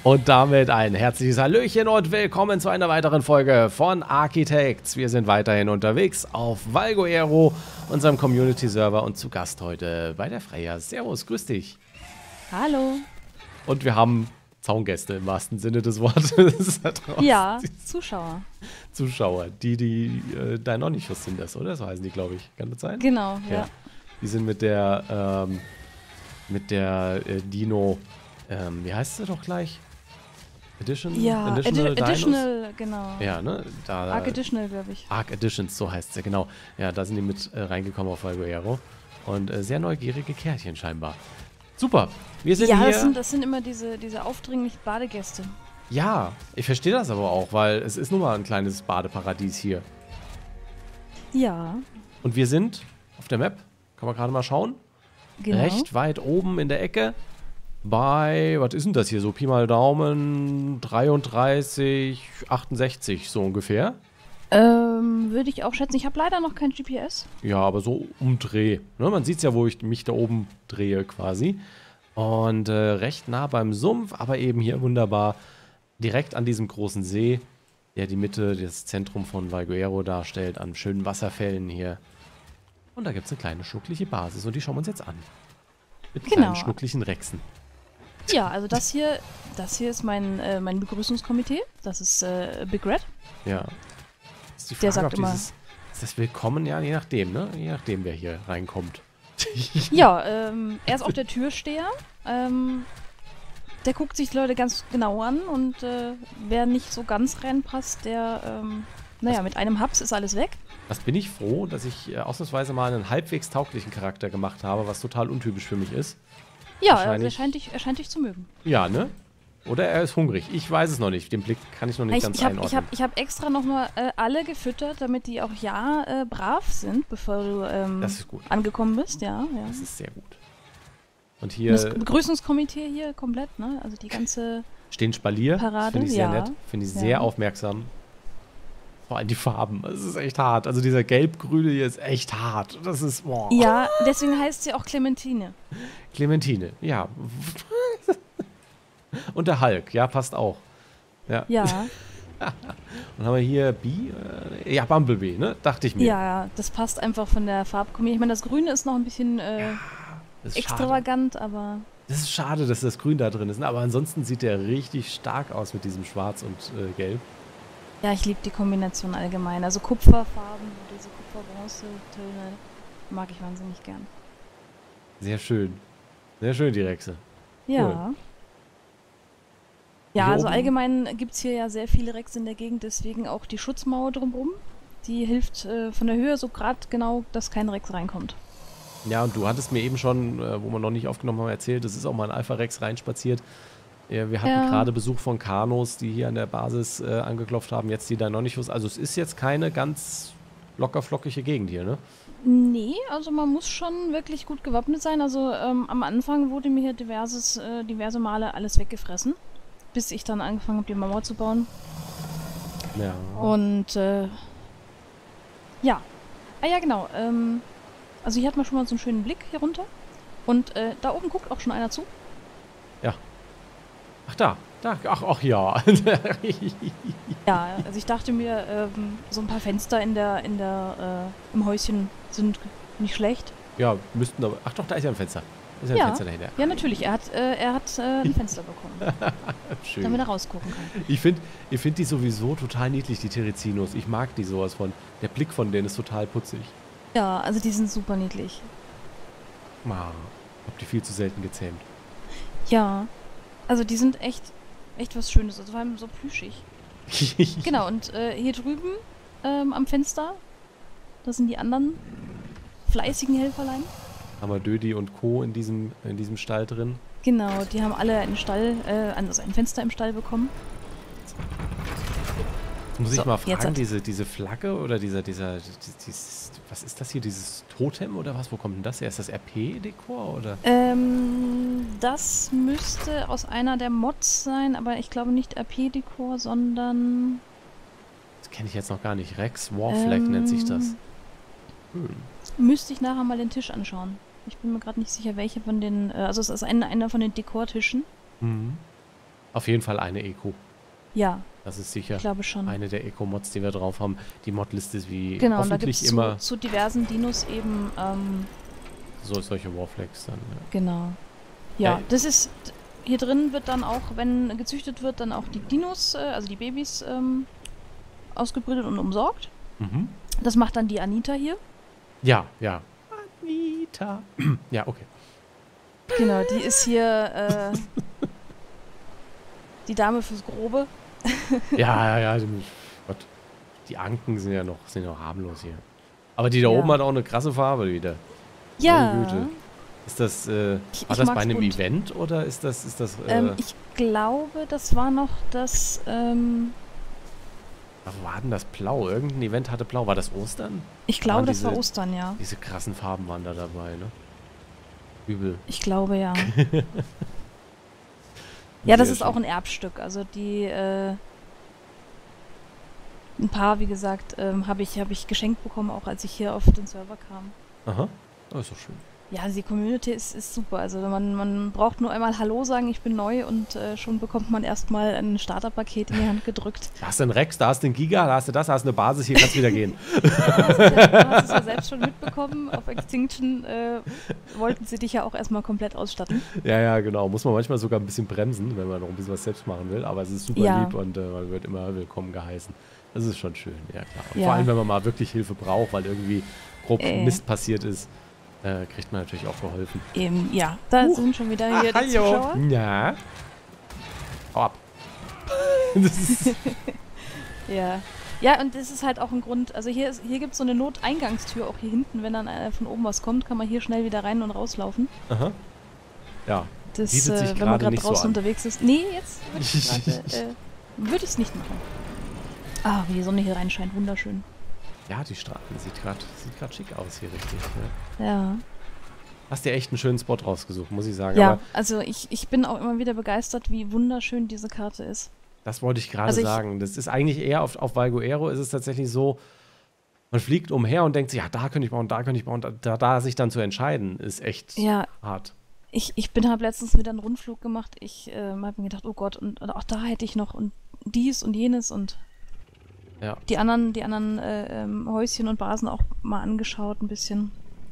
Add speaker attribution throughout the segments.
Speaker 1: Und damit ein herzliches Hallöchen und willkommen zu einer weiteren Folge von Architects. Wir sind weiterhin unterwegs auf Valguero, unserem Community-Server, und zu Gast heute bei der Freya. Servus, grüß dich.
Speaker 2: Hallo.
Speaker 1: Und wir haben Zaungäste im wahrsten Sinne des Wortes.
Speaker 2: Ja, Zuschauer.
Speaker 1: Zuschauer, die Deinonychus sind das, oder? So heißen die, glaube ich. Kann das sein?
Speaker 2: Genau, ja.
Speaker 1: Die sind mit der Dino, wie heißt sie doch gleich? Edition?
Speaker 2: Ja, Additional, genau.
Speaker 1: Ja, ne?
Speaker 2: Arc Additional, glaube ich.
Speaker 1: Arc Editions, so heißt sie, genau. Ja, da sind die mit reingekommen auf Valguero. Und sehr neugierige Kärtchen scheinbar. Super, wir sind hier.
Speaker 2: Ja, das sind immer diese aufdringlichen Badegäste.
Speaker 1: Ja, ich verstehe das aber auch, weil es ist nun mal ein kleines Badeparadies hier.
Speaker 2: Ja.
Speaker 1: Und wir sind auf der Map, kann man gerade mal schauen,
Speaker 2: Genau.
Speaker 1: recht weit oben in der Ecke bei, was ist denn das hier, so Pi mal Daumen, 33, 68 so ungefähr.
Speaker 2: Würde ich auch schätzen. Ich habe leider noch kein GPS.
Speaker 1: Ja, aber so umdreh. Ne? Man sieht es ja, wo ich mich da oben drehe quasi. Und recht nah beim Sumpf, aber eben hier wunderbar direkt an diesem großen See, der die Mitte, das Zentrum von Valguero darstellt, an schönen Wasserfällen hier. Und da gibt es eine kleine schnuckliche Basis und die schauen wir uns jetzt an. Mit kleinen schnucklichen Rechsen.
Speaker 2: Ja, also das hier ist mein Begrüßungskomitee. Das ist Big Red.
Speaker 1: Ja. Ist die Frage,
Speaker 2: Der sagt
Speaker 1: ob
Speaker 2: immer,
Speaker 1: ist das Willkommen? Ja, je nachdem, ne? Je nachdem, wer hier reinkommt.
Speaker 2: Ja, er ist auch der Türsteher. Der guckt sich die Leute ganz genau an und wer nicht so ganz reinpasst, der, mit einem Haps ist alles weg.
Speaker 1: Was bin ich froh, dass ich ausnahmsweise mal einen halbwegs tauglichen Charakter gemacht habe, was total untypisch für mich ist.
Speaker 2: Ja, also er scheint dich zu mögen.
Speaker 1: Ja, ne? Oder er ist hungrig. Ich weiß es noch nicht. Den Blick kann ich noch nicht ganz einordnen.
Speaker 2: Ich hab extra nochmal alle gefüttert, damit die auch brav sind, bevor du
Speaker 1: das ist gut.
Speaker 2: angekommen bist. Ja.
Speaker 1: Das ist sehr gut. Und hier
Speaker 2: das Begrüßungskomitee hier komplett, ne? Also die ganze
Speaker 1: stehen Spalier.
Speaker 2: Parade.
Speaker 1: Finde ich sehr nett. Finde ich sehr aufmerksam. Vor allem die Farben. Das ist echt hart. Also dieser Gelb-Grüne hier ist echt hart. Das ist, boah.
Speaker 2: Ja, deswegen heißt sie auch Clementine.
Speaker 1: Clementine, ja. Und der Hulk, ja, passt auch. Ja. Und haben wir hier Bee? Ja, Bumblebee, ne? Dachte ich mir.
Speaker 2: Ja, das passt einfach von der Farbkombination. Ich meine, das Grüne ist noch ein bisschen extravagant, schade. Aber...
Speaker 1: Das ist schade, dass das Grün da drin ist. Ne? Aber ansonsten sieht der richtig stark aus mit diesem Schwarz und Gelb.
Speaker 2: Ja, ich liebe die Kombination allgemein. Also Kupferfarben, diese Kupfer-Bronze-Töne mag ich wahnsinnig gern.
Speaker 1: Sehr schön. Sehr schön, die Rechse.
Speaker 2: Ja.
Speaker 1: Cool.
Speaker 2: Ja, also allgemein gibt es hier ja sehr viele Rechse in der Gegend, deswegen auch die Schutzmauer drumherum. Die hilft von der Höhe so gerade genau, dass kein Rex reinkommt.
Speaker 1: Ja, und du hattest mir eben schon, wo wir noch nicht aufgenommen haben, erzählt, es ist auch mal ein Alpha-Rex reinspaziert. Wir hatten gerade Besuch von Kanos, die hier an der Basis angeklopft haben, jetzt die Deinonychus. Also es ist jetzt keine ganz lockerflockige Gegend hier, ne?
Speaker 2: Nee, also man muss schon wirklich gut gewappnet sein. Also am Anfang wurde mir hier diverse Male alles weggefressen, bis ich dann angefangen habe, die Mauer zu bauen.
Speaker 1: Ja.
Speaker 2: Und ja. Ah ja, genau. Also hier hat man schon mal so einen schönen Blick hier runter. Und da oben guckt auch schon einer zu.
Speaker 1: Ja. Ach, da. Ach ja.
Speaker 2: Ja, also ich dachte mir, so ein paar Fenster im Häuschen sind nicht schlecht.
Speaker 1: Ja, müssten aber... Ach doch, da ist ja ein Fenster. Da ist ja ein Fenster dahinter.
Speaker 2: Ja, natürlich. Er hat ein Fenster bekommen.
Speaker 1: Schön.
Speaker 2: Damit er rausgucken kann.
Speaker 1: Ich find die sowieso total niedlich, die Terezinos. Ich mag die sowas von. Der Blick von denen ist total putzig.
Speaker 2: Ja, also die sind super niedlich.
Speaker 1: Hab die viel zu selten gezähmt.
Speaker 2: Ja, also die sind echt was Schönes. Also vor allem so plüschig. Genau, und hier drüben am Fenster, da sind die anderen fleißigen Helferlein.
Speaker 1: Haben wir Dödi und Co. in diesem Stall drin.
Speaker 2: Genau, die haben alle einen Stall, also ein Fenster im Stall bekommen.
Speaker 1: Jetzt muss ich mal fragen, diese Flagge oder was ist das hier, dieses Totem oder was? Wo kommt denn das her? Ist das RP-Dekor oder?
Speaker 2: Das müsste aus einer der Mods sein, aber ich glaube nicht RP-Dekor, sondern...
Speaker 1: Das kenne ich jetzt noch gar nicht. Rex Warflag nennt sich das.
Speaker 2: Müsste ich nachher mal den Tisch anschauen. Ich bin mir gerade nicht sicher, welche von den... also es ist einer von den Dekortischen.
Speaker 1: Mhm. Auf jeden Fall eine Eco.
Speaker 2: Ja.
Speaker 1: Das ist sicher
Speaker 2: ich glaube schon.
Speaker 1: eine der Eco-Mods, die wir drauf haben. Die Modliste ist wie
Speaker 2: Genau, und da
Speaker 1: hoffentlich
Speaker 2: gibt es
Speaker 1: immer
Speaker 2: zu diversen Dinos eben,
Speaker 1: solche Warflags dann. Ja.
Speaker 2: genau. Ja, das ist, hier drin wird dann auch, wenn gezüchtet wird, dann auch die Dinos, also die Babys, ausgebrütet und umsorgt.
Speaker 1: Mhm.
Speaker 2: Das macht dann die Anita hier.
Speaker 1: Ja, ja. Anita. Ja, okay.
Speaker 2: Genau, die ist hier, die Dame fürs Grobe.
Speaker 1: Ja. Gott. Die Anken sind ja noch harmlos hier. Aber die da oben hat auch eine krasse Farbe wieder.
Speaker 2: Ja.
Speaker 1: Meine Güte. Ist das, war das bei einem Event oder ist das
Speaker 2: ich glaube, das war noch das,
Speaker 1: was war denn das Blau? Irgendein Event hatte Blau. War das Ostern?
Speaker 2: Ich glaube, das war Ostern, ja.
Speaker 1: Diese krassen Farben waren da dabei, ne? Übel.
Speaker 2: Ich glaube, ja. Ja, das ist auch ein Erbstück. Also die, ein paar, wie gesagt, habe ich geschenkt bekommen, auch als ich hier auf den Server kam.
Speaker 1: Aha, das ist doch schön.
Speaker 2: Ja, die Community ist super. Also man braucht nur einmal Hallo sagen, ich bin neu und schon bekommt man erstmal ein Starterpaket in die Hand gedrückt.
Speaker 1: Da hast du einen Rex, da hast du einen Giga, da hast du das, da hast du eine Basis, hier kannst du wieder gehen.
Speaker 2: Du hast es ja selbst schon mitbekommen. Auf Extinction wollten sie dich ja auch erstmal komplett ausstatten.
Speaker 1: Ja, genau. Muss man manchmal sogar ein bisschen bremsen, wenn man noch ein bisschen was selbst machen will. Aber es ist super lieb und man wird immer willkommen geheißen. Das ist schon schön, ja klar. Vor allem, wenn man mal wirklich Hilfe braucht, weil irgendwie grob Mist passiert ist. Kriegt man natürlich auch geholfen.
Speaker 2: Eben, ja. Da sind schon wieder hier die Zuschauer.
Speaker 1: Ja. Hau ab.
Speaker 2: Ja. Ja, und das ist halt auch ein Grund, also hier gibt es so eine Noteingangstür auch hier hinten, wenn dann von oben was kommt, kann man hier schnell wieder rein und rauslaufen.
Speaker 1: Aha. Ja.
Speaker 2: Das, wenn man gerade draußen unterwegs ist. Nee, jetzt würde ich es nicht machen. Ah, wie die Sonne hier reinscheint, wunderschön.
Speaker 1: Ja, die Straße sieht gerade schick aus hier, richtig. Ne?
Speaker 2: Ja.
Speaker 1: Hast dir echt einen schönen Spot rausgesucht, muss ich sagen.
Speaker 2: Ja,
Speaker 1: aber
Speaker 2: also ich bin auch immer wieder begeistert, wie wunderschön diese Karte ist.
Speaker 1: Das wollte ich gerade sagen. Das ist eigentlich eher auf Valguero ist es tatsächlich so, man fliegt umher und denkt sich, ja, da könnte ich bauen, da könnte ich bauen. Da sich dann zu entscheiden, ist echt hart.
Speaker 2: Ich habe letztens wieder einen Rundflug gemacht. Ich habe mir gedacht, oh Gott, und auch da hätte ich noch und dies und jenes und die anderen Häuschen und Basen auch mal angeschaut, ein bisschen.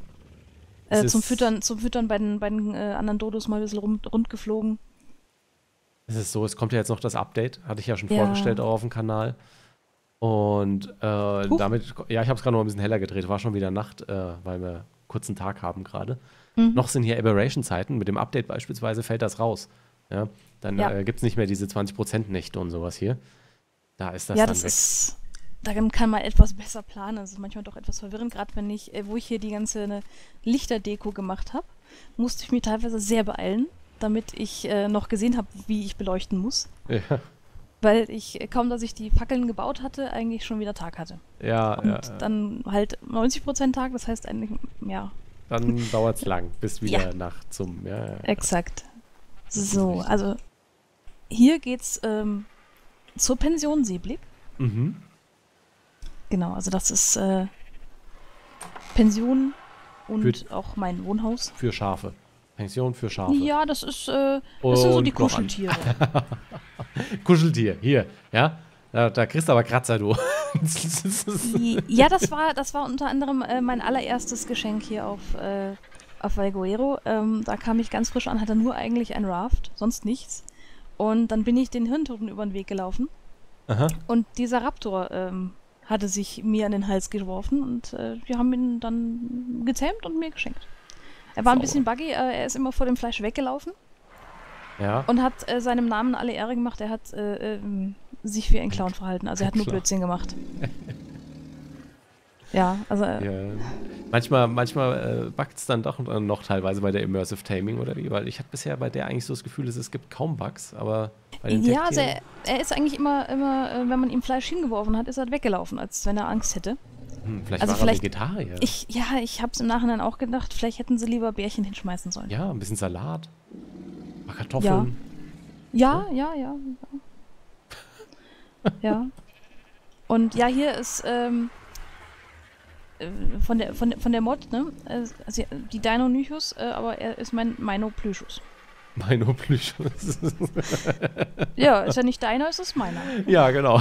Speaker 2: Zum Füttern bei den anderen Dodos mal ein bisschen rund geflogen.
Speaker 1: Es ist so, es kommt ja jetzt noch das Update, hatte ich ja schon vorgestellt auch auf dem Kanal. Und damit, ich habe es gerade noch ein bisschen heller gedreht, war schon wieder Nacht, weil wir einen kurzen Tag haben gerade. Noch sind hier Aberration-Zeiten, mit dem Update beispielsweise fällt das raus. Ja? Dann gibt es nicht mehr diese 20% Nächte und sowas hier. Da ist das dann weg.
Speaker 2: Daran kann man etwas besser planen. Das ist manchmal doch etwas verwirrend, gerade wenn wo ich hier die ganze Lichterdeko gemacht habe, musste ich mich teilweise sehr beeilen, damit ich noch gesehen habe, wie ich beleuchten muss.
Speaker 1: Ja.
Speaker 2: Weil ich, kaum dass ich die Fackeln gebaut hatte, eigentlich schon wieder Tag hatte. Und dann halt 90% Tag, das heißt eigentlich,
Speaker 1: Dann dauert es lang, bis wieder Nacht zum,
Speaker 2: Exakt. So, also hier geht's zur Pension Seeblick.
Speaker 1: Mhm.
Speaker 2: Genau, also das ist Pension und auch mein Wohnhaus.
Speaker 1: Für Schafe. Pension für Schafe.
Speaker 2: Ja, das sind so die Kuscheltiere.
Speaker 1: Kuscheltier, hier, ja? Da kriegst du aber Kratzer, du.
Speaker 2: Ja, das war unter anderem mein allererstes Geschenk hier auf Valguero. Da kam ich ganz frisch an, hatte nur eigentlich ein Raft, sonst nichts. Und dann bin ich den Hirntoten über den Weg gelaufen.
Speaker 1: Aha.
Speaker 2: Und dieser Raptor hatte sich mir an den Hals geworfen und wir haben ihn dann gezähmt und mir geschenkt. Er war ein bisschen buggy, er ist immer vor dem Fleisch weggelaufen und hat seinem Namen alle Ehre gemacht. Er hat sich wie ein Clown verhalten, also er hat nur Blödsinn gemacht. Ja, also...
Speaker 1: Manchmal buggt es dann doch noch teilweise bei der Immersive Taming oder wie, weil ich hatte bisher bei der eigentlich so das Gefühl, dass es gibt kaum Bugs, aber bei den
Speaker 2: ja, also er ist eigentlich immer, wenn man ihm Fleisch hingeworfen hat, ist er weggelaufen, als wenn er Angst hätte.
Speaker 1: Vielleicht war er Vegetarier.
Speaker 2: Ich habe es im Nachhinein auch gedacht, vielleicht hätten sie lieber Bärchen hinschmeißen sollen.
Speaker 1: Ja, ein bisschen Salat, ein paar Kartoffeln.
Speaker 2: Ja. Ja. Und ja, hier ist von der Mod, ne? Also die Deinonychus, aber er ist mein Mino Plüschus.
Speaker 1: Mino-Plüsch.
Speaker 2: Ja, ist ja nicht deiner, ist es meiner.
Speaker 1: Ja, genau.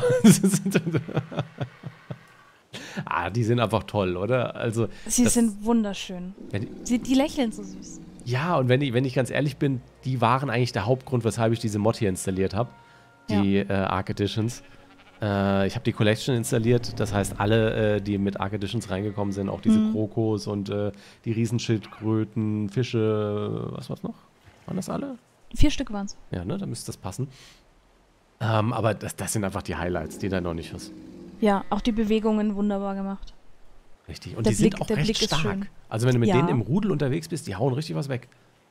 Speaker 1: Die sind einfach toll, oder? Also,
Speaker 2: Sie sind wunderschön. Die lächeln so süß.
Speaker 1: Ja, und wenn ich ganz ehrlich bin, die waren eigentlich der Hauptgrund, weshalb ich diese Mod hier installiert habe. Die Arc Editions. Ich habe die Collection installiert, das heißt alle, die mit Arc Editions reingekommen sind, auch diese Krokos und die Riesenschildkröten, Fische, was war's noch? Waren das alle?
Speaker 2: 4 Stück waren es.
Speaker 1: Ja, ne, da müsste das passen. Aber das sind einfach die Highlights, die da noch nicht was.
Speaker 2: Ja, auch die Bewegungen wunderbar gemacht.
Speaker 1: Richtig, und die sind auch recht stark. Also wenn du mit denen im Rudel unterwegs bist, die hauen richtig was weg.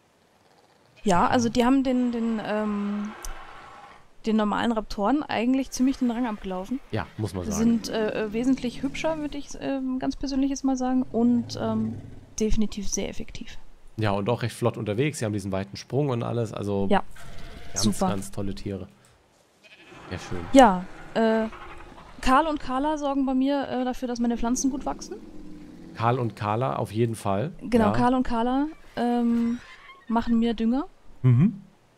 Speaker 2: Ja, also die haben den normalen Raptoren eigentlich ziemlich den Rang abgelaufen.
Speaker 1: Ja, muss man sagen.
Speaker 2: Sind wesentlich hübscher, würde ich ganz persönlich jetzt mal sagen. Und definitiv sehr effektiv.
Speaker 1: Ja, und auch recht flott unterwegs. Sie haben diesen weiten Sprung und alles. Also
Speaker 2: ja,
Speaker 1: ganz,
Speaker 2: super.
Speaker 1: Ganz tolle Tiere. Ja, schön.
Speaker 2: Ja, Karl und Carla sorgen bei mir dafür, dass meine Pflanzen gut wachsen.
Speaker 1: Karl und Carla, auf jeden Fall.
Speaker 2: Genau, ja. Karl und Carla machen mir Dünger.
Speaker 1: Mhm.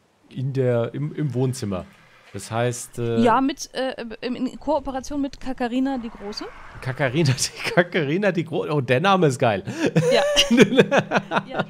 Speaker 1: Im Wohnzimmer. Das heißt...
Speaker 2: ja, in Kooperation mit Kakarina die Große.
Speaker 1: Kakarina die Große. Oh, der Name ist geil.
Speaker 2: Ja. Ja,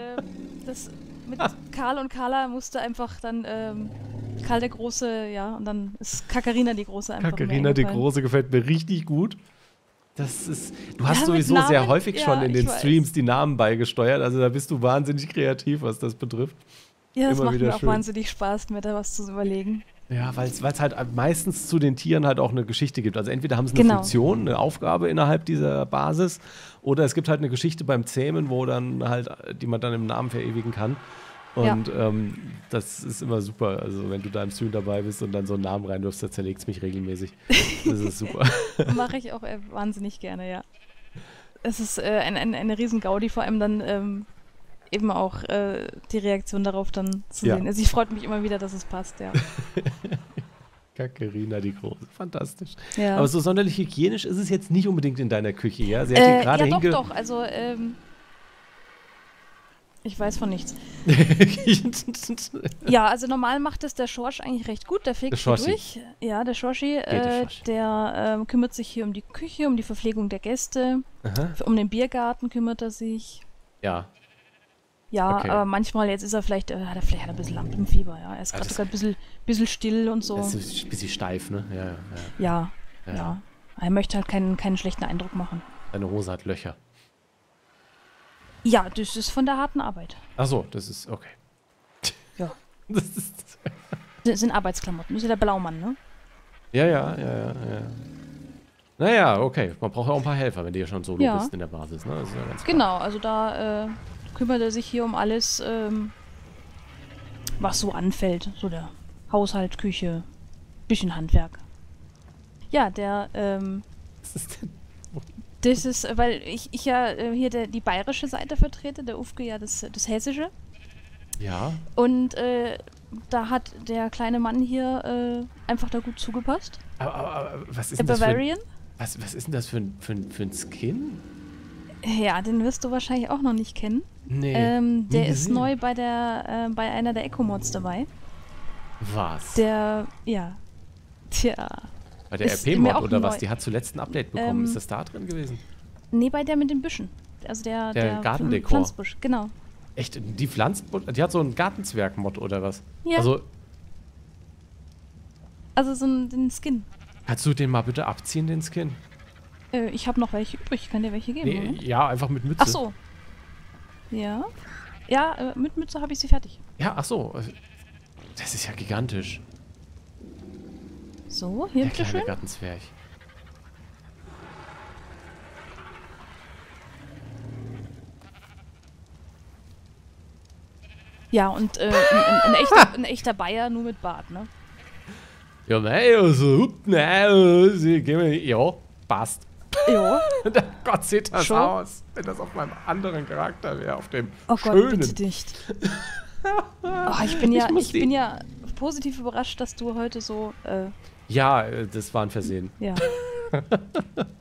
Speaker 2: mit Karl und Carla musste einfach dann Karl der Große, ja, und dann ist Kakarina die Große einfach.
Speaker 1: Kakarina die Große gefällt mir richtig gut. Das ist, du hast sowieso Namen, sehr häufig schon in den Streams die Namen beigesteuert, also da bist du wahnsinnig kreativ, was das betrifft.
Speaker 2: Ja, das macht mir auch wahnsinnig Spaß, mir da was zu überlegen.
Speaker 1: Ja, weil es halt meistens zu den Tieren halt auch eine Geschichte gibt. Also entweder haben sie eine Funktion, eine Aufgabe innerhalb dieser Basis, oder es gibt halt eine Geschichte beim Zähmen, wo dann halt, die man dann im Namen verewigen kann. Und das ist immer super. Also wenn du da im Stream dabei bist und dann so einen Namen reinwirfst, dann zerlegt es mich regelmäßig. Das ist super.
Speaker 2: Mache ich auch wahnsinnig gerne, ja. Es ist eine riesen Gaudi, vor allem dann eben auch die Reaktion darauf dann zu sehen. Also ich freue mich immer wieder, dass es passt, ja.
Speaker 1: Kakarina die Große, fantastisch.
Speaker 2: Ja.
Speaker 1: Aber so sonderlich hygienisch ist es jetzt nicht unbedingt in deiner Küche, ja? Sie hat hier gerade
Speaker 2: doch, also ich weiß von nichts. Ja, also normal macht es der Schorsch eigentlich recht gut, der fegt hier durch. Ja, der Schorschi, der kümmert sich hier um die Küche, um die Verpflegung der Gäste, um den Biergarten kümmert er sich.
Speaker 1: Ja.
Speaker 2: Ja, okay. Aber manchmal, jetzt ist er vielleicht, hat er vielleicht ein bisschen Lampenfieber, ja. Er ist gerade sogar ein bisschen still und so.
Speaker 1: Er ist ein bisschen steif, ne?
Speaker 2: Ja. Er möchte halt keinen schlechten Eindruck machen.
Speaker 1: Seine Hose hat Löcher.
Speaker 2: Ja, das ist von der harten Arbeit.
Speaker 1: Ach so, das ist okay.
Speaker 2: Ja. Das sind Arbeitsklamotten. Das ist ja der Blaumann, ne?
Speaker 1: Ja. Naja, okay. Man braucht ja auch ein paar Helfer, wenn du ja schon solo bist in der Basis, ne? Das ist ja ganz klar.
Speaker 2: Genau, also da kümmert er sich hier um alles, was so anfällt. So der Haushalt, Küche, bisschen Handwerk. Ja,
Speaker 1: Was ist denn?
Speaker 2: Das ist, weil ich ja hier die bayerische Seite vertrete, der Ufke ja das hessische.
Speaker 1: Ja. Und
Speaker 2: da hat der kleine Mann hier einfach da gut zugepasst.
Speaker 1: Aber was ist
Speaker 2: der
Speaker 1: denn
Speaker 2: Bavarian?
Speaker 1: Was ist denn das für ein Skin?
Speaker 2: Ja, den wirst du wahrscheinlich auch noch nicht kennen.
Speaker 1: Nee.
Speaker 2: Der ist neu bei einer der Eco-Mods dabei.
Speaker 1: Was?
Speaker 2: Tja.
Speaker 1: Bei der RP-Mod oder was? Die hat zuletzt ein Update bekommen. Ist das da drin gewesen?
Speaker 2: Nee, bei der mit den Büschen. Also der
Speaker 1: Gartendekor.
Speaker 2: Pflanzbusch, genau.
Speaker 1: Echt? Die die hat so einen Gartenzwerg-Mod oder was?
Speaker 2: Ja. Also so den Skin.
Speaker 1: Kannst du den mal bitte abziehen, den Skin?
Speaker 2: Ich habe noch welche übrig. Ich kann dir welche geben, oder?
Speaker 1: Ja, einfach mit Mütze.
Speaker 2: Ach so. Ja. Ja, mit Mütze habe ich sie fertig.
Speaker 1: Ja, ach so. Das ist ja gigantisch.
Speaker 2: So, hier
Speaker 1: bitte schön. Der kleine Gartenzwerg.
Speaker 2: Ja, und ein echter Bayer nur mit Bart, ne?
Speaker 1: Ja, nein, also, ja, passt.
Speaker 2: Ja.
Speaker 1: Gott, sieht das aus, wenn das auf meinem anderen Charakter wäre, auf dem
Speaker 2: schönen. Gott, bitte nicht. Ich bin ja positiv überrascht, dass du heute so...
Speaker 1: Ja, das war ein Versehen.
Speaker 2: Ja.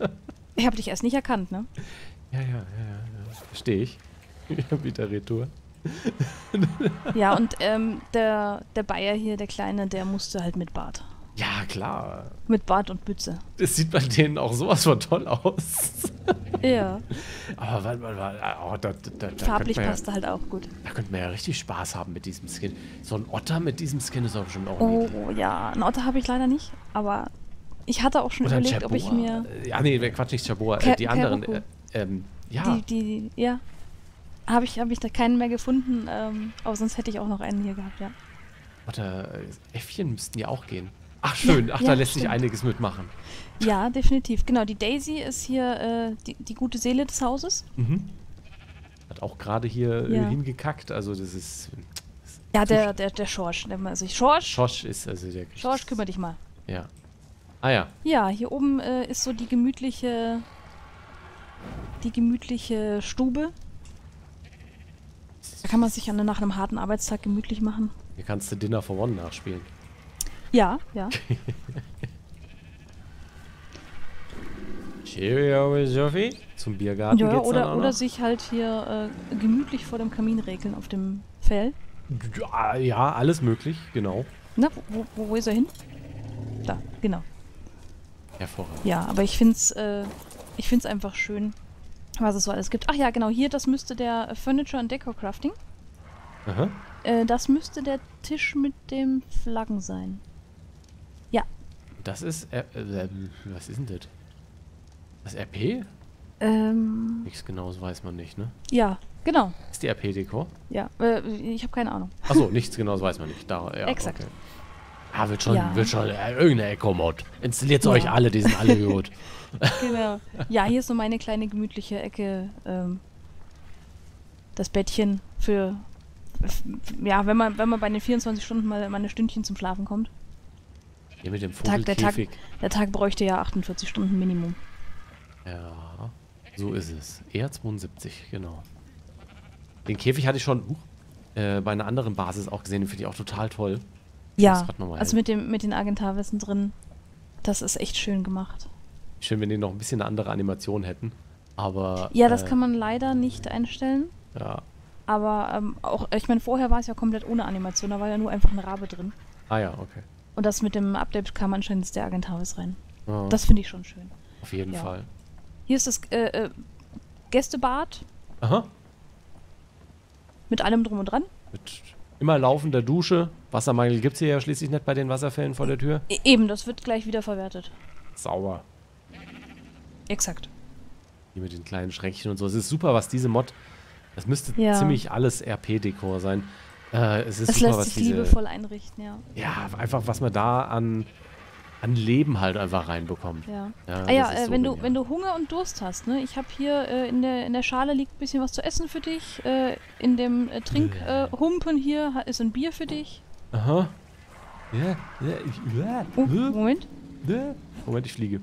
Speaker 2: Ich habe dich erst nicht erkannt, ne?
Speaker 1: Ja. Verstehe ich. Wieder Retour.
Speaker 2: Ja, und der Bayer hier, der Kleine, der musste halt mit Bart.
Speaker 1: Ja, klar.
Speaker 2: Mit Bart und Mütze.
Speaker 1: Das sieht bei denen auch sowas von toll aus.
Speaker 2: Ja.
Speaker 1: Aber
Speaker 2: Farblich passt er halt auch gut.
Speaker 1: Da könnte man ja richtig Spaß haben mit diesem Skin. So ein Otter mit diesem Skin ist auch bestimmt auch
Speaker 2: Oh,
Speaker 1: niedlich.
Speaker 2: ja. Einen Otter habe ich leider nicht, aber ich hatte auch schon
Speaker 1: Oder ein
Speaker 2: überlegt, ob ich mir...
Speaker 1: Ja, nee, Quatsch, nicht Chaboa. Die anderen. Ja.
Speaker 2: Ja. Habe ich da keinen mehr gefunden, aber sonst hätte ich auch noch einen hier gehabt, ja.
Speaker 1: Oder Äffchen müssten ja auch gehen. Ach, schön.
Speaker 2: Ja,
Speaker 1: Ach,
Speaker 2: ja,
Speaker 1: da lässt sich
Speaker 2: stimmt.
Speaker 1: einiges mitmachen.
Speaker 2: Ja, definitiv. Genau, die Daisy ist hier die gute Seele des Hauses.
Speaker 1: Mhm. Hat auch gerade hier
Speaker 2: Ja.
Speaker 1: hingekackt. Also, das ist.
Speaker 2: Ja, der Schorsch. Nennt man sich Schorsch.
Speaker 1: Schorsch ist also der.
Speaker 2: Schorsch, kümmere dich mal.
Speaker 1: Ja. Ah, ja.
Speaker 2: Ja, hier oben ist so die gemütliche Stube. Da kann man sich nach einem harten Arbeitstag gemütlich machen.
Speaker 1: Hier kannst du Dinner for One nachspielen.
Speaker 2: Ja, ja.
Speaker 1: Cheerio mit Sophie. Zum Biergarten
Speaker 2: Ja,
Speaker 1: geht's dann auch
Speaker 2: oder
Speaker 1: noch.
Speaker 2: sich halt hier gemütlich vor dem Kamin regeln auf dem Fell.
Speaker 1: Ja, alles möglich, genau.
Speaker 2: Na, wo ist er hin? Da, genau.
Speaker 1: Hervorragend.
Speaker 2: Ja, aber ich find's einfach schön, was es so alles gibt. Ach ja, genau, hier, das müsste der Furniture and Decor Crafting.
Speaker 1: Aha.
Speaker 2: Das müsste der Tisch mit dem Flaggen sein. Ja.
Speaker 1: Das ist. Was ist denn das? Das RP? Nichts Genaues weiß man nicht, ne?
Speaker 2: Ja, genau.
Speaker 1: Ist die RP-Dekor?
Speaker 2: Ja, ich habe keine Ahnung.
Speaker 1: Achso, nichts Genaues weiß man nicht. Da, ja,
Speaker 2: Exakt.
Speaker 1: Okay. Ah, wird schon,
Speaker 2: Ja.
Speaker 1: irgendeine Eco-Mod. Installiert
Speaker 2: Ja.
Speaker 1: euch alle, die sind alle gut.
Speaker 2: Genau. Ja, hier ist so meine kleine gemütliche Ecke. Das Bettchen für... Ja, wenn man bei den 24 Stunden mal ein Stündchen zum Schlafen kommt.
Speaker 1: Hier mit dem
Speaker 2: Der
Speaker 1: Vogelkäfig.
Speaker 2: Tag bräuchte ja 48 Stunden Minimum.
Speaker 1: Ja, so ist es. ER72, genau. Den Käfig hatte ich schon bei einer anderen Basis auch gesehen. Den finde ich auch total toll.
Speaker 2: Ja,
Speaker 1: grad noch mal
Speaker 2: also mit den Agentarwissen drin. Das ist echt schön gemacht.
Speaker 1: Schön, wenn die noch ein bisschen eine andere Animation hätten. Aber.
Speaker 2: Ja, das kann man leider nicht einstellen.
Speaker 1: Ja.
Speaker 2: Aber auch, ich meine, vorher war es ja komplett ohne Animation. Da war ja nur einfach eine Rabe drin.
Speaker 1: Ah ja, okay.
Speaker 2: Und das mit dem Update kam anscheinend jetzt der Agentarwiss rein.
Speaker 1: Ja,
Speaker 2: Das finde ich schon schön.
Speaker 1: auf jeden
Speaker 2: ja.
Speaker 1: Fall.
Speaker 2: Hier ist das Gästebad
Speaker 1: Aha.
Speaker 2: mit allem drum und dran.
Speaker 1: Mit immer laufender Dusche. Wassermangel gibt es hier ja schließlich nicht bei den Wasserfällen vor der Tür.
Speaker 2: Eben, das wird gleich wieder verwertet.
Speaker 1: Sauber.
Speaker 2: Exakt.
Speaker 1: Hier mit den kleinen Schränkchen und so. Es ist super, was diese Mod. Das müsste
Speaker 2: Ja.
Speaker 1: ziemlich alles RP-Dekor sein. Es ist
Speaker 2: Es
Speaker 1: super,
Speaker 2: lässt
Speaker 1: was
Speaker 2: sich
Speaker 1: diese.
Speaker 2: liebevoll einrichten, ja.
Speaker 1: Ja, einfach, was man da an Leben halt einfach reinbekommt.
Speaker 2: Ja.
Speaker 1: Ja,
Speaker 2: Ah ja,
Speaker 1: das ist so
Speaker 2: wenn
Speaker 1: genial.
Speaker 2: du Hunger und Durst hast, ne? Ich habe hier in der Schale liegt ein bisschen was zu essen für dich. In dem Trinkhumpen hier ist ein Bier für dich.
Speaker 1: Aha. Ja,
Speaker 2: Oh, Moment.
Speaker 1: Moment, ich fliege.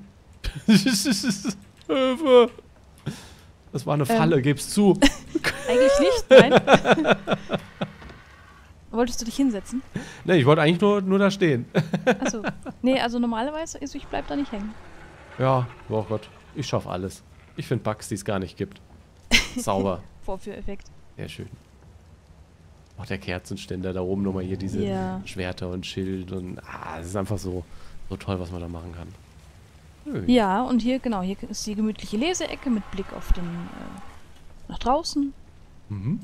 Speaker 1: Hilfe! Das war eine Falle, gib's zu.
Speaker 2: Eigentlich nicht, nein. Wolltest du dich hinsetzen?
Speaker 1: Ne, ich wollte eigentlich nur da stehen.
Speaker 2: Achso. Nee, also normalerweise, also ich bleib da nicht hängen.
Speaker 1: Ja, oh Gott, ich schaff alles. Ich finde Bugs, die es gar nicht gibt. Sauber.
Speaker 2: Vorführeffekt.
Speaker 1: Sehr schön. Auch der Kerzenständer da oben nochmal hier diese
Speaker 2: Ja.
Speaker 1: Schwerter und Schild und es ist einfach so toll, was man da machen kann. Schön.
Speaker 2: Ja, und hier, genau, hier ist die gemütliche Leseecke mit Blick auf den, nach draußen.
Speaker 1: Mhm.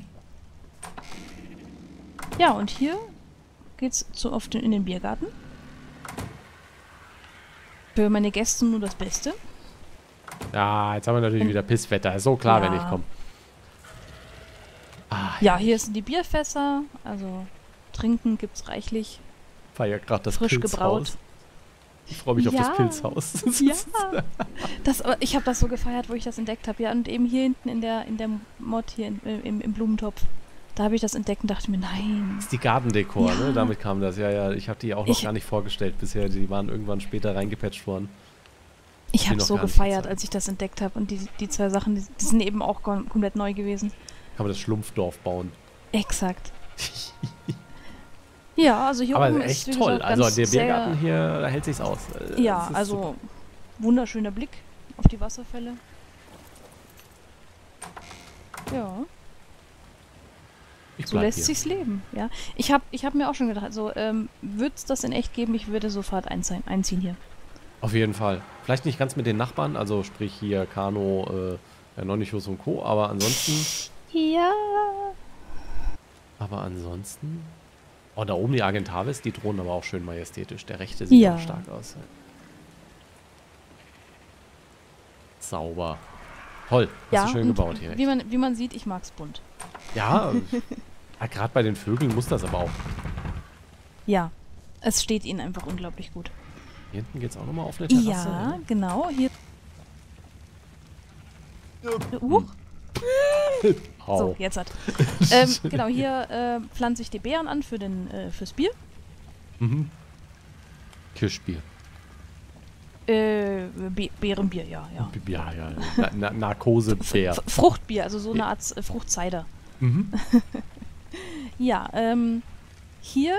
Speaker 2: Ja, und hier geht's in den Biergarten. Für meine Gäste nur das Beste.
Speaker 1: Ja, jetzt haben wir natürlich wieder Pisswetter. Ist so klar,
Speaker 2: Ja.
Speaker 1: wenn ich komme.
Speaker 2: Ja, hier sind die Bierfässer, also trinken gibt's reichlich.
Speaker 1: War ja gerade das
Speaker 2: Frisch
Speaker 1: Pilzhaus.
Speaker 2: gebraut.
Speaker 1: Ich freue mich auf
Speaker 2: Ja.
Speaker 1: das Pilzhaus.
Speaker 2: Ja, ich habe das so gefeiert, wo ich das entdeckt habe. Ja, und eben hier hinten in der Mod hier im Blumentopf, da habe ich das entdeckt und dachte mir, nein.
Speaker 1: Das ist die Gardendekor,
Speaker 2: Ja.
Speaker 1: ne? Damit kam das. Ja, ich habe die auch noch
Speaker 2: Ich-
Speaker 1: gar nicht vorgestellt bisher. Die waren irgendwann später reingepatcht worden.
Speaker 2: Ich habe
Speaker 1: noch
Speaker 2: so
Speaker 1: gar nicht
Speaker 2: gefeiert,
Speaker 1: gezeigt.
Speaker 2: als ich das entdeckt habe. Und die zwei Sachen, die sind eben auch komplett neu gewesen.
Speaker 1: Kann man das Schlumpfdorf bauen.
Speaker 2: Exakt. Ja, also hier
Speaker 1: Aber
Speaker 2: oben
Speaker 1: echt
Speaker 2: ist, wie
Speaker 1: toll.
Speaker 2: gesagt,
Speaker 1: Also
Speaker 2: ganz
Speaker 1: der
Speaker 2: sehr-
Speaker 1: Biergarten hier, da hält sich's aus.
Speaker 2: Ja,
Speaker 1: Das ist
Speaker 2: also
Speaker 1: super.
Speaker 2: wunderschöner Blick auf die Wasserfälle. Ja. So lässt sich's leben, ja. Ich hab mir auch schon gedacht, also würde es das in echt geben, ich würde sofort einziehen hier.
Speaker 1: Auf jeden Fall. Vielleicht nicht ganz mit den Nachbarn, also sprich hier Kano, Nonnichus und Co., aber ansonsten...
Speaker 2: Ja.
Speaker 1: Aber ansonsten... Oh, da oben die Argentavis, die drohen aber auch schön majestätisch. Der rechte sieht auch stark aus. Sauber. Toll, hast du schön gebaut hier.
Speaker 2: Wie man sieht, ich mag's bunt.
Speaker 1: Ja, gerade bei den Vögeln muss das aber auch.
Speaker 2: Ja, es steht ihnen einfach unglaublich gut.
Speaker 1: Hier hinten geht's auch nochmal auf eine Terrasse.
Speaker 2: Ja, genau. Hier. So, jetzt hat. Genau, hier pflanze ich die Beeren an fürs Bier.
Speaker 1: Mhm. Kirschbier.
Speaker 2: Beerenbier, ja.
Speaker 1: Ja. Narkosebier.
Speaker 2: Fruchtbier, also so eine Art Fruchtcider.
Speaker 1: Mhm.
Speaker 2: Ja, hier.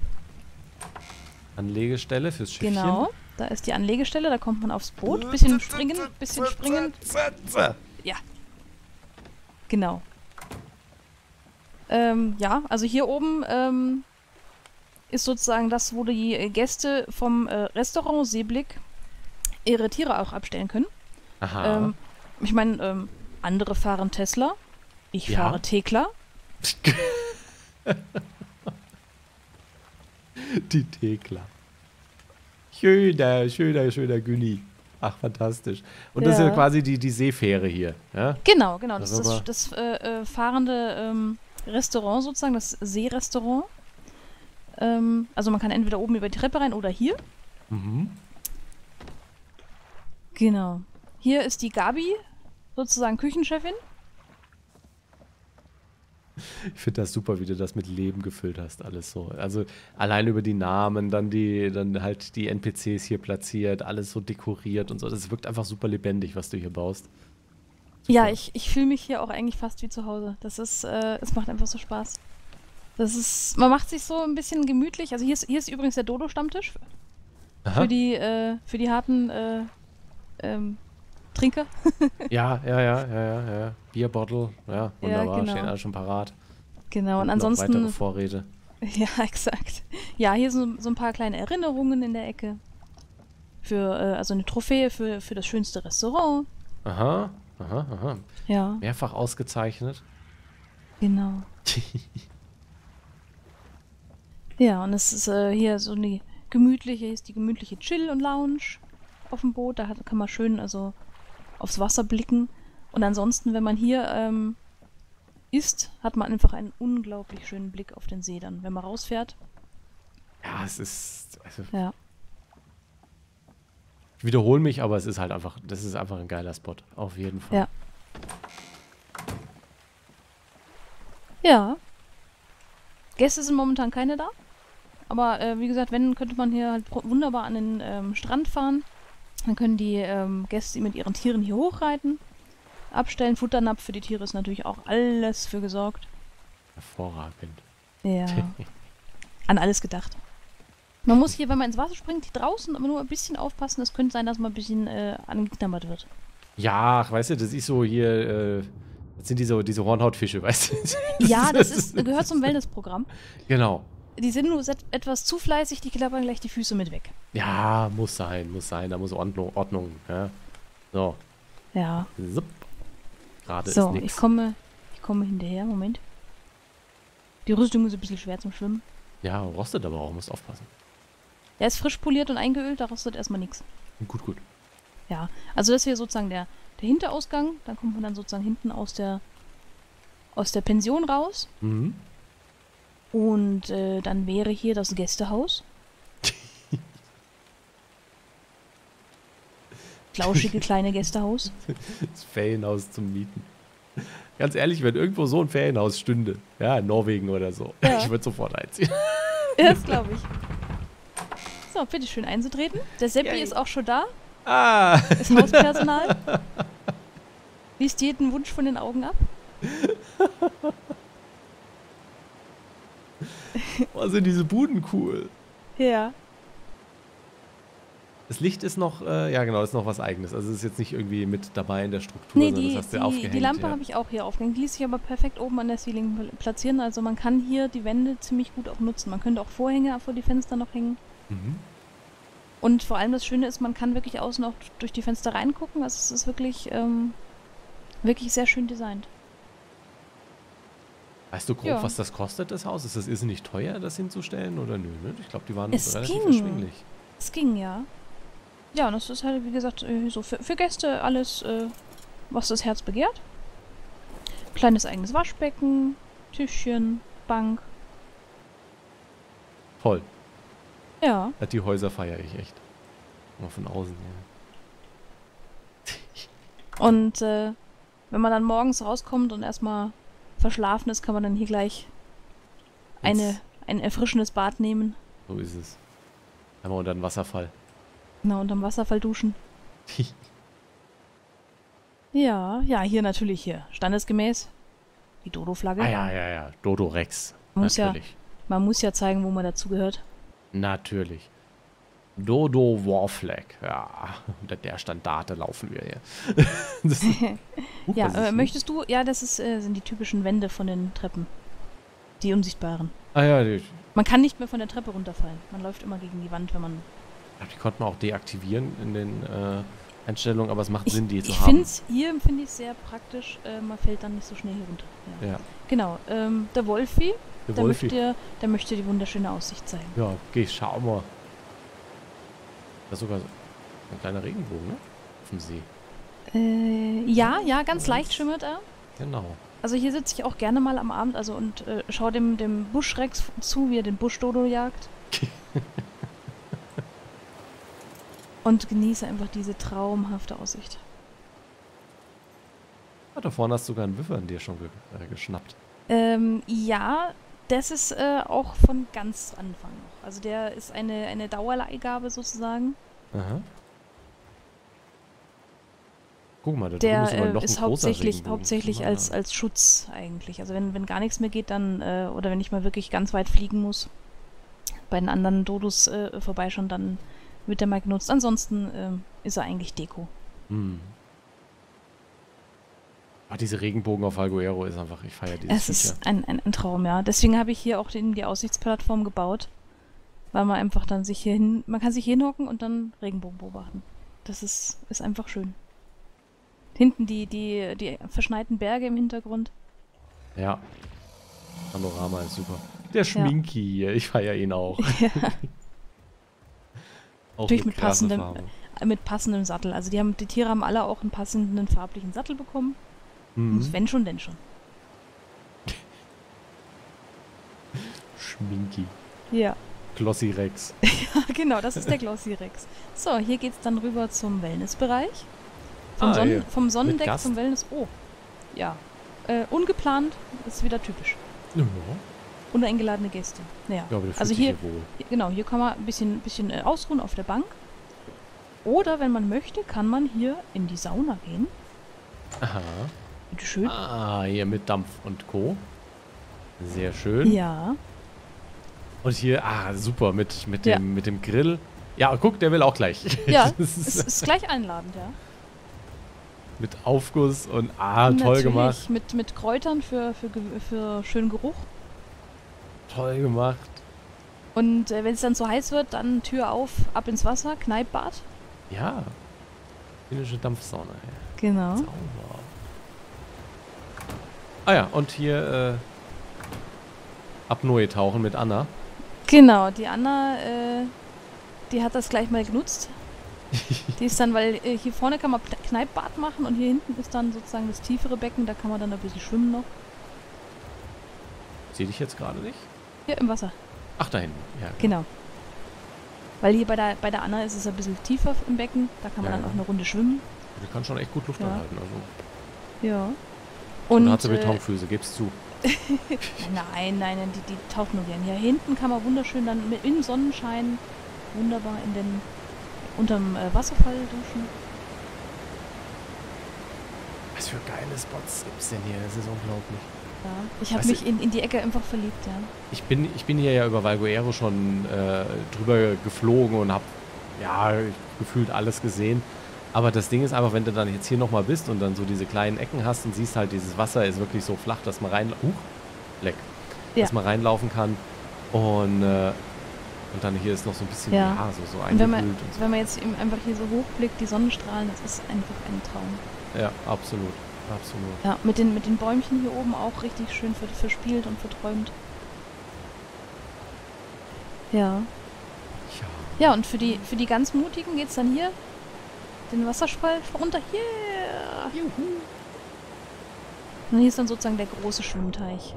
Speaker 1: Anlegestelle fürs Schiffchen.
Speaker 2: Genau, da ist die Anlegestelle, da kommt man aufs Boot. Bisschen springen. Ja. Genau. Ja, also hier oben ist sozusagen das, wo die Gäste vom Restaurant Seeblick ihre Tiere auch abstellen können.
Speaker 1: Aha.
Speaker 2: Ich meine, andere fahren Tesla, ich fahre Thekla.
Speaker 1: Die Thekla. Schöner Günni. Ach, fantastisch. Und das ist ja quasi die Seefähre hier, ja?
Speaker 2: Genau. Das ist das fahrende Restaurant sozusagen, das Seerestaurant. Also man kann entweder oben über die Treppe rein oder hier.
Speaker 1: Mhm.
Speaker 2: Genau. Hier ist die Gabi, sozusagen Küchenchefin.
Speaker 1: Ich finde das super, wie du das mit Leben gefüllt hast, alles so. Also allein über die Namen, dann halt die NPCs hier platziert, alles so dekoriert und so. Das wirkt einfach super lebendig, was du hier baust. Super.
Speaker 2: Ja, ich fühle mich hier auch eigentlich fast wie zu Hause. Das ist, es macht einfach so Spaß. Man macht sich so ein bisschen gemütlich. Also hier ist übrigens der Dodo-Stammtisch. Für die harten Trinker.
Speaker 1: Ja. Bierbottle, ja, wunderbar,
Speaker 2: ja, genau.
Speaker 1: Stehen alle schon parat.
Speaker 2: Genau, und ansonsten...
Speaker 1: Noch weitere Vorräte.
Speaker 2: Ja, exakt. Ja, hier sind so ein paar kleine Erinnerungen in der Ecke. Also eine Trophäe für das schönste Restaurant.
Speaker 1: Aha.
Speaker 2: Ja.
Speaker 1: Mehrfach ausgezeichnet.
Speaker 2: Genau. Ja, und es ist hier so die gemütliche Chill- und Lounge auf dem Boot. Da kann man schön also aufs Wasser blicken. Und ansonsten, wenn man hier ist, hat man einfach einen unglaublich schönen Blick auf den See dann, wenn man rausfährt.
Speaker 1: Ja, es ist... Also
Speaker 2: ja.
Speaker 1: Ich wiederhole mich, aber das ist einfach ein geiler Spot. Auf jeden Fall.
Speaker 2: Ja. Ja. Gäste sind momentan keine da. Aber wie gesagt, wenn, könnte man hier halt wunderbar an den Strand fahren. Dann können die Gäste mit ihren Tieren hier hochreiten. Abstellen, Futternapf für die Tiere ist natürlich auch alles für gesorgt.
Speaker 1: Hervorragend.
Speaker 2: Ja. An alles gedacht. Man muss hier, wenn man ins Wasser springt, draußen aber nur ein bisschen aufpassen. Es könnte sein, dass man ein bisschen angeknabbert wird.
Speaker 1: Ja, weißt du, das ist so hier, das sind diese Hornhautfische, weißt du?
Speaker 2: Ja, gehört zum Wellnessprogramm.
Speaker 1: Genau.
Speaker 2: Die sind nur etwas zu fleißig, die klappern gleich die Füße mit weg.
Speaker 1: Ja, muss sein. Da muss Ordnung, ja. So.
Speaker 2: Ja.
Speaker 1: Zup. Gerade
Speaker 2: so,
Speaker 1: ist nix.
Speaker 2: ich komme hinterher, Moment. Die Rüstung ist ein bisschen schwer zum Schwimmen.
Speaker 1: Ja, rostet aber auch, musst aufpassen.
Speaker 2: Der ist frisch poliert und eingeölt, da rostet erstmal nichts.
Speaker 1: Gut.
Speaker 2: Ja, also das ist hier sozusagen der Hinterausgang. Dann kommt man dann sozusagen hinten aus der Pension raus.
Speaker 1: Mhm.
Speaker 2: Und dann wäre hier das Gästehaus. Flauschige kleine Gästehaus.
Speaker 1: Das Ferienhaus zum Mieten. Ganz ehrlich, wenn irgendwo so ein Ferienhaus stünde, ja, in Norwegen oder so,
Speaker 2: ja.
Speaker 1: Ich würde sofort einziehen.
Speaker 2: Ja, das glaube ich. So, bitteschön einzutreten. Der Seppi ist auch schon da.
Speaker 1: Ah!
Speaker 2: Ist Hauspersonal. Liest jeden Wunsch von den Augen ab.
Speaker 1: Oh, sind diese Buden cool.
Speaker 2: Ja.
Speaker 1: Das Licht ist noch, ja genau, ist noch was Eigenes. Also es ist jetzt nicht irgendwie mit dabei in der Struktur,
Speaker 2: Nee,
Speaker 1: sondern das hast du aufgehängt.
Speaker 2: die Lampe
Speaker 1: ja.
Speaker 2: habe ich auch hier aufgehängt. Die ließ sich aber perfekt oben an der Ceiling platzieren. Also man kann hier die Wände ziemlich gut auch nutzen. Man könnte auch Vorhänge vor die Fenster noch hängen.
Speaker 1: Mhm.
Speaker 2: Und vor allem das Schöne ist, man kann wirklich außen auch durch die Fenster reingucken. Also es ist wirklich, wirklich sehr schön designt.
Speaker 1: Weißt du grob,
Speaker 2: Ja.
Speaker 1: was das kostet, das Haus? Ist das irrsinnig teuer, das hinzustellen oder nö? Ne? Ich glaube, die waren
Speaker 2: Es
Speaker 1: relativ
Speaker 2: ging.
Speaker 1: erschwinglich.
Speaker 2: Es ging, ja. Ja, und das ist halt, wie gesagt, so für Gäste alles, was das Herz begehrt. Kleines eigenes Waschbecken, Tischchen, Bank.
Speaker 1: Toll.
Speaker 2: Ja.
Speaker 1: Die Häuser feiere ich echt. Mal von außen, ja.
Speaker 2: Und wenn man dann morgens rauskommt und erstmal verschlafen ist, kann man dann hier gleich ein erfrischendes Bad nehmen.
Speaker 1: So ist es. Einmal unter den Wasserfall.
Speaker 2: Genau, unterm Wasserfall duschen. Ja, hier natürlich hier. Standesgemäß. Die Dodo-Flagge.
Speaker 1: Ja. Dodo Rex.
Speaker 2: Muss
Speaker 1: Natürlich.
Speaker 2: Man muss ja zeigen, wo man dazugehört.
Speaker 1: Natürlich. Dodo Warflag. Ja, unter der Standarte laufen wir hier. Das ist,
Speaker 2: Ja,
Speaker 1: was ist denn?
Speaker 2: möchtest du? Ja, das sind die typischen Wände von den Treppen. Die unsichtbaren.
Speaker 1: Ah ja, die
Speaker 2: Man kann nicht mehr von der Treppe runterfallen. Man läuft immer gegen die Wand, wenn man...
Speaker 1: konnte man auch deaktivieren in den Einstellungen, aber es macht Sinn, die zu
Speaker 2: Ich
Speaker 1: haben.
Speaker 2: finde es sehr praktisch. Man fällt dann nicht so schnell hier runter. Ja.
Speaker 1: Ja,
Speaker 2: Genau, der Wolfi,
Speaker 1: der
Speaker 2: der
Speaker 1: Wolfi.
Speaker 2: der möchte die wunderschöne Aussicht zeigen.
Speaker 1: Ja, schau mal. Das ist sogar so ein kleiner Regenbogen, ne? Auf dem See.
Speaker 2: Ja, ganz leicht schimmert er.
Speaker 1: Genau.
Speaker 2: Also hier sitze ich auch gerne mal am Abend und schaue dem Buschrex zu, wie er den Buschdodo jagt. Und genieße einfach diese traumhafte Aussicht.
Speaker 1: Ah, da vorne hast du sogar einen Wiffern dir schon geschnappt.
Speaker 2: Ja, das ist auch von ganz Anfang noch. Also der ist eine Dauerleihgabe sozusagen.
Speaker 1: Aha. Guck mal, da drüben
Speaker 2: Der
Speaker 1: ist aber noch ein
Speaker 2: ist
Speaker 1: großer
Speaker 2: hauptsächlich
Speaker 1: Regenbogen.
Speaker 2: als Schutz eigentlich. Also wenn gar nichts mehr geht, dann, oder wenn ich mal wirklich ganz weit fliegen muss, bei den anderen Dodos vorbeischauen, dann wird der mal genutzt. Ansonsten ist er eigentlich Deko.
Speaker 1: Hm. Ah, diese Regenbogen auf Alguero ist einfach, ich feiere dieses
Speaker 2: Es
Speaker 1: Feature.
Speaker 2: ist ein Traum, ja. Deswegen habe ich hier auch die Aussichtsplattform gebaut, weil man einfach dann man kann sich hinhocken und dann Regenbogen beobachten. Das ist einfach schön. Hinten die verschneiten Berge im Hintergrund.
Speaker 1: Ja. Panorama ist super. Der Schminky hier, ich feiere ihn auch.
Speaker 2: Ja.
Speaker 1: Auch
Speaker 2: Natürlich
Speaker 1: eine krasse Farbe.
Speaker 2: mit passendem Sattel. Also die Tiere haben alle auch einen passenden farblichen Sattel bekommen.
Speaker 1: Mhm.
Speaker 2: Wenn schon, denn schon.
Speaker 1: Schminky.
Speaker 2: Ja.
Speaker 1: Glossy Rex.
Speaker 2: Genau, das ist der Glossy Rex. So, hier geht's dann rüber zum Wellnessbereich.
Speaker 1: Hier.
Speaker 2: Vom Sonnendeck
Speaker 1: Gast.
Speaker 2: zum Wellness. Oh, ja. Ungeplant ist wieder typisch.
Speaker 1: Ja,
Speaker 2: Uneingeladene Gäste. Naja,
Speaker 1: aber der fühlt
Speaker 2: also
Speaker 1: sich
Speaker 2: hier,
Speaker 1: wohl.
Speaker 2: genau, hier kann man ein bisschen ausruhen auf der Bank. Oder wenn man möchte, kann man hier in die Sauna gehen.
Speaker 1: Aha.
Speaker 2: Bitte schön.
Speaker 1: Ah, hier mit Dampf und Co. Sehr schön.
Speaker 2: Ja.
Speaker 1: Und hier, super, mit dem Grill. Ja, guck, der will auch gleich.
Speaker 2: Ja,
Speaker 1: Das
Speaker 2: es ist gleich einladend, ja.
Speaker 1: mit Aufguss und toll
Speaker 2: Natürlich
Speaker 1: gemacht.
Speaker 2: mit Kräutern für schönen Geruch.
Speaker 1: Toll gemacht.
Speaker 2: Und wenn es dann zu heiß wird, dann Tür auf, ab ins Wasser, Kneippbad.
Speaker 1: Ja. Finnische Dampfsauna. Ja.
Speaker 2: Genau.
Speaker 1: Sauber. Ah ja, und hier Apnoe tauchen mit Anna.
Speaker 2: Genau, die Anna, die hat das gleich mal genutzt. Die ist dann, weil hier vorne kann man Kneippbad machen und hier hinten ist dann sozusagen das tiefere Becken, da kann man dann ein bisschen schwimmen noch.
Speaker 1: Sehe dich jetzt gerade nicht?
Speaker 2: Hier im Wasser,
Speaker 1: Ach, da hinten. Ja.
Speaker 2: genau. Weil hier bei der Anna ist es ein bisschen tiefer im Becken, da kann man
Speaker 1: Ja,
Speaker 2: dann
Speaker 1: ja.
Speaker 2: auch eine Runde schwimmen.
Speaker 1: Die kann schon echt gut Luft
Speaker 2: Ja.
Speaker 1: anhalten. Also.
Speaker 2: Ja.
Speaker 1: Und da hat sie Betonfüße, gib's zu.
Speaker 2: Nein, die taucht nur gern. Hier hinten kann man wunderschön dann im Sonnenschein wunderbar unterm Wasserfall duschen.
Speaker 1: Was für geile Spots gibt's denn hier? Das ist unglaublich.
Speaker 2: Ja. Ich habe
Speaker 1: Weißt
Speaker 2: mich in die Ecke einfach verliebt, ja.
Speaker 1: Ich bin hier ja über Valguero schon drüber geflogen und habe ja, gefühlt alles gesehen. Aber das Ding ist einfach, wenn du dann jetzt hier nochmal bist und dann so diese kleinen Ecken hast und siehst halt, dieses Wasser ist wirklich so flach, dass man leck.
Speaker 2: Ja.
Speaker 1: Dass man reinlaufen kann. Und dann hier ist noch so ein bisschen,
Speaker 2: Ja.
Speaker 1: so
Speaker 2: Und
Speaker 1: eingekühlt.
Speaker 2: wenn man jetzt eben einfach hier so hochblickt, die Sonnenstrahlen, das ist einfach ein Traum.
Speaker 1: Ja, absolut. Absolut.
Speaker 2: Ja, mit den Bäumchen hier oben auch richtig schön verspielt und verträumt. Ja. Ja, und für die ganz Mutigen geht's dann hier den Wasserfall runter. Yeah!
Speaker 1: Juhu.
Speaker 2: Und hier ist dann sozusagen der große Schwimmteich.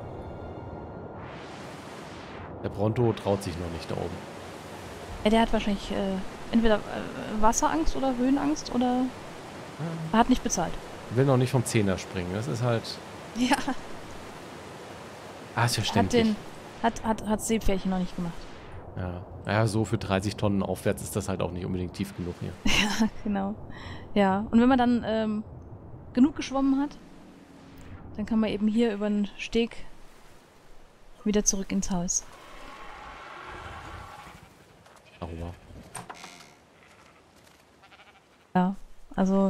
Speaker 1: Der Bronto traut sich noch nicht da oben.
Speaker 2: Ja, der hat wahrscheinlich entweder Wasserangst oder Höhenangst oder er hat nicht bezahlt.
Speaker 1: Will noch nicht vom Zehner springen. Das ist halt...
Speaker 2: Ja.
Speaker 1: Ist verständlich.
Speaker 2: Hat Seepferdchen noch nicht gemacht.
Speaker 1: Ja, so für 30 Tonnen aufwärts ist das halt auch nicht unbedingt tief genug hier.
Speaker 2: Ja, genau. Ja, und wenn man dann genug geschwommen hat, dann kann man eben hier über den Steg wieder zurück ins Haus.
Speaker 1: Darüber.
Speaker 2: Ja, also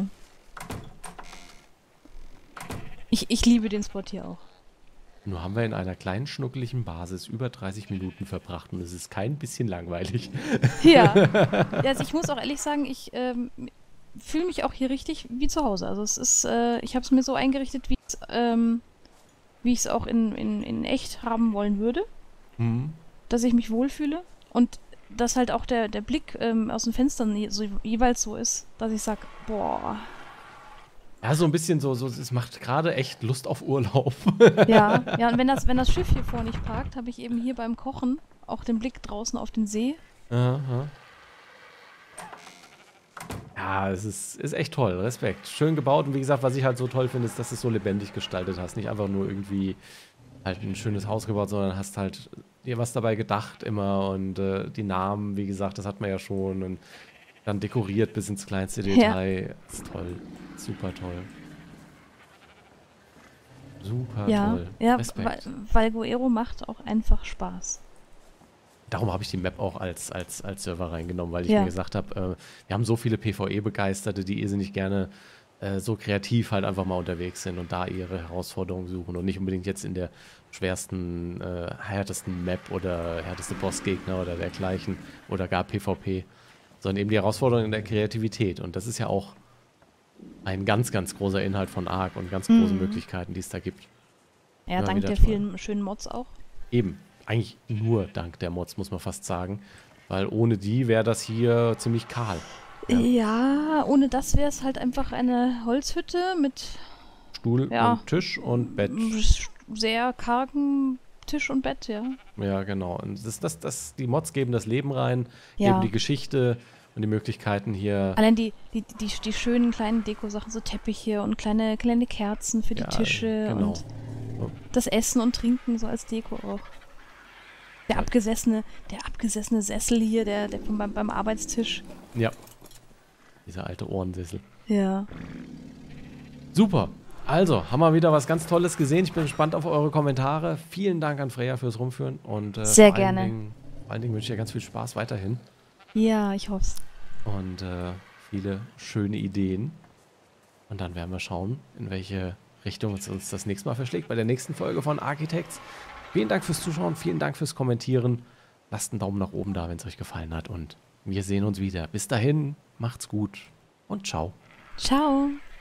Speaker 2: ich liebe den Spot hier auch.
Speaker 1: Nur haben wir in einer kleinen, schnuckeligen Basis über 30 Minuten verbracht und es ist kein bisschen langweilig.
Speaker 2: Ja. Also ich muss auch ehrlich sagen, ich fühle mich auch hier richtig wie zu Hause. Also es ist, ich habe es mir so eingerichtet, wie ich es auch in echt haben wollen würde.
Speaker 1: Mhm.
Speaker 2: Dass ich mich wohlfühle und dass halt auch der Blick aus den Fenstern so, jeweils so ist, dass ich sage, boah.
Speaker 1: Ja, so ein bisschen so es macht gerade echt Lust auf Urlaub.
Speaker 2: Ja, und wenn das Schiff hier vor nicht parkt, habe ich eben hier beim Kochen auch den Blick draußen auf den See.
Speaker 1: Aha. Ja, es ist echt toll. Respekt. Schön gebaut und wie gesagt, was ich halt so toll finde, ist, dass du es so lebendig gestaltet hast. Nicht einfach nur irgendwie halt ein schönes Haus gebaut, sondern hast halt dir was dabei gedacht immer und die Namen, wie gesagt, das hat man ja schon und dann dekoriert bis ins kleinste Detail. Ja. Ist toll. Super toll. Super toll.
Speaker 2: Ja,
Speaker 1: Respekt.
Speaker 2: weil Goero macht auch einfach Spaß.
Speaker 1: Darum habe ich die Map auch als Server reingenommen, weil ich mir gesagt habe, wir haben so viele PvE-Begeisterte, die irrsinnig gerne so kreativ halt einfach mal unterwegs sind und da ihre Herausforderungen suchen und nicht unbedingt jetzt in der schwersten, härtesten Map oder härteste Bossgegner oder dergleichen oder gar PvP, sondern eben die Herausforderung in der Kreativität. Und das ist ja auch ein ganz, ganz großer Inhalt von Ark und ganz große Möglichkeiten, die es da gibt.
Speaker 2: Ja, dank der vielen schönen Mods auch.
Speaker 1: Eben. Eigentlich nur dank der Mods, muss man fast sagen. Weil ohne die wäre das hier ziemlich kahl.
Speaker 2: Ja, ohne das wäre es halt einfach eine Holzhütte mit
Speaker 1: Stuhl und Tisch und Bett.
Speaker 2: Sehr kargen Tisch und Bett, ja.
Speaker 1: Ja, genau. Und die Mods geben das Leben rein, geben die Geschichte und die Möglichkeiten hier.
Speaker 2: Allein die schönen kleinen Deko-Sachen, so Teppiche und kleine Kerzen für die Tische und das Essen und Trinken so als Deko auch. Der abgesessene Sessel hier, der beim Arbeitstisch.
Speaker 1: Ja. Dieser alte Ohrensessel.
Speaker 2: Ja.
Speaker 1: Super. Also, haben wir wieder was ganz Tolles gesehen. Ich bin gespannt auf eure Kommentare. Vielen Dank an Freya fürs Rumführen. Und
Speaker 2: sehr gerne.
Speaker 1: Vor allen Dingen wünsche ich dir ganz viel Spaß weiterhin.
Speaker 2: Ja, ich hoffe es.
Speaker 1: Und viele schöne Ideen. Und dann werden wir schauen, in welche Richtung es uns das nächste Mal verschlägt. Bei der nächsten Folge von Architects. Vielen Dank fürs Zuschauen, vielen Dank fürs Kommentieren. Lasst einen Daumen nach oben da, wenn es euch gefallen hat. Und wir sehen uns wieder. Bis dahin, macht's gut und ciao.
Speaker 2: Ciao.